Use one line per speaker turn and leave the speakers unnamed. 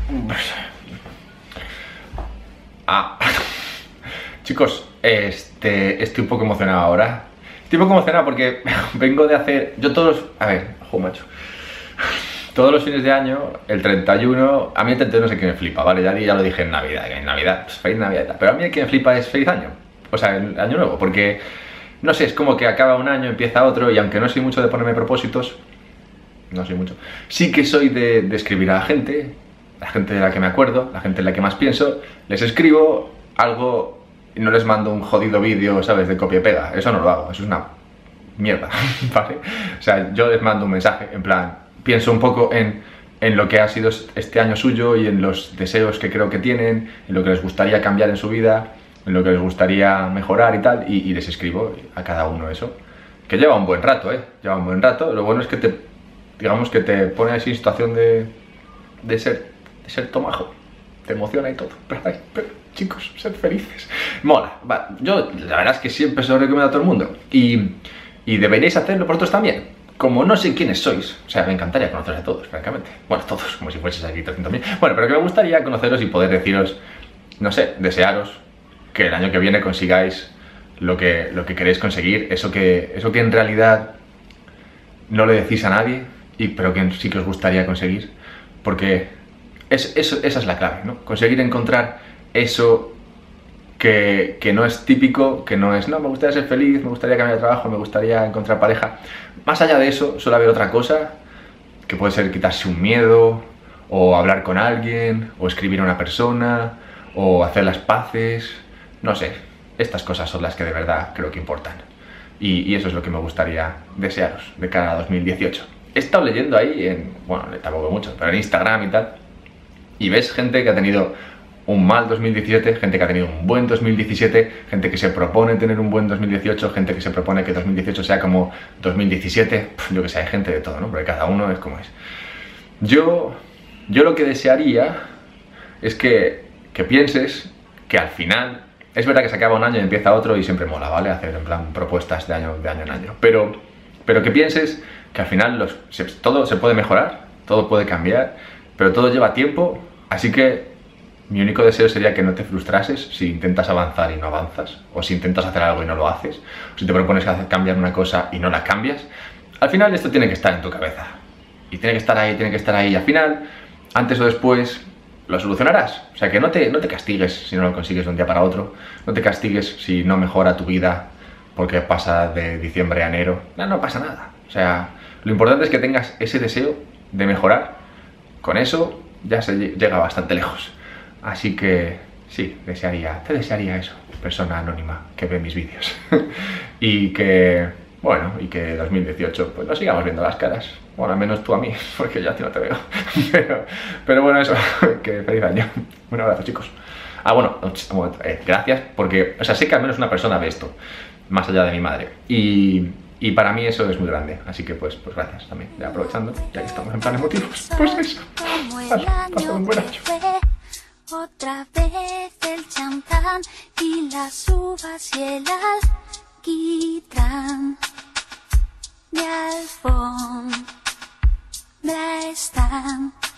Ah, chicos, estoy un poco emocionado ahora. Estoy un poco emocionado porque vengo de hacer... Yo todos... A ver, macho. Todos los fines de año, el 31... A mí el 31 sé que me flipa, ¿vale? Ya lo dije en Navidad, que en Navidad, pues feliz Navidad y tal. Pero a mí el que me flipa es feliz año. O sea, el año nuevo, porque... No sé, es como que acaba un año, empieza otro, y aunque no soy mucho de ponerme propósitos... No soy mucho. Sí que soy de escribir a la gente de la que me acuerdo, la gente de la que más pienso. Les escribo algo y no les mando un jodido vídeo, ¿sabes? De copia y pega. Eso no lo hago, eso es una mierda, ¿vale? O sea, yo les mando un mensaje, en plan, pienso un poco en lo que ha sido este año suyo y en los deseos que creo que tienen, en lo que les gustaría cambiar en su vida, en lo que les gustaría mejorar y tal, y les escribo a cada uno eso. Que lleva un buen rato, lleva un buen rato. Lo bueno es que digamos que te pone así en situación de ser tomajo. Te emociona y todo. Pero chicos, sed felices. Mola. Va, yo la verdad es que siempre se lo recomiendo a todo el mundo. Y deberíais hacerlo vosotros también. Como no sé quiénes sois, o sea, me encantaría conoceros a todos, francamente. Bueno, todos, como si fueseis aquí 300.000. Bueno, pero que me gustaría conoceros y poder deciros, no sé, desearos que el año que viene consigáis lo que queréis conseguir, eso que en realidad no le decís a nadie, pero que sí que os gustaría conseguir, porque esa es la clave, ¿no? Conseguir encontrar eso que no es típico, que no es, no, me gustaría ser feliz, me gustaría cambiar de trabajo, me gustaría encontrar pareja. Más allá de eso, suele haber otra cosa, que puede ser quitarse un miedo, o hablar con alguien, o escribir a una persona, o hacer las paces, no sé. Estas cosas son las que de verdad creo que importan. Y eso es lo que me gustaría desearos de cara a 2018. He estado leyendo ahí, bueno, tampoco mucho, pero en Instagram y tal, y ves gente que ha tenido un mal 2017, gente que ha tenido un buen 2017, gente que se propone tener un buen 2018, gente que se propone que 2018 sea como 2017, yo que sé, hay gente de todo, ¿no? Porque cada uno es como es. Yo lo que desearía es que pienses que al final, es verdad que se acaba un año y empieza otro y siempre mola, ¿vale? Hacer en plan propuestas de año en año, pero que pienses que al final todo se puede mejorar, todo puede cambiar, pero todo lleva tiempo, así que mi único deseo sería que no te frustrases si intentas avanzar y no avanzas, o si intentas hacer algo y no lo haces, o si te propones cambiar una cosa y no la cambias. Al final esto tiene que estar en tu cabeza, y tiene que estar ahí, y al final, antes o después, lo solucionarás. O sea, que no te castigues si no lo consigues de un día para otro, no te castigues si no mejora tu vida porque pasa de diciembre a enero. No pasa nada. O sea, lo importante es que tengas ese deseo de mejorar. Con eso ya se llega bastante lejos. Así que sí, te desearía eso, persona anónima que ve mis vídeos. Y que 2018 pues nos sigamos viendo las caras. Bueno, al menos tú a mí, porque yo a ti no te veo. pero bueno, eso, que feliz año. Un abrazo, chicos. Ah, bueno, gracias, porque, o sea, sé que al menos una persona ve esto, más allá de mi madre. Y para mí eso es muy grande, así que pues gracias también. Ya aprovechando, ya que estamos en plan emotivos, pues eso. Vale, pasad un buen año.
Otra vez el champán y las uvas y el alquitrán de alfombra están.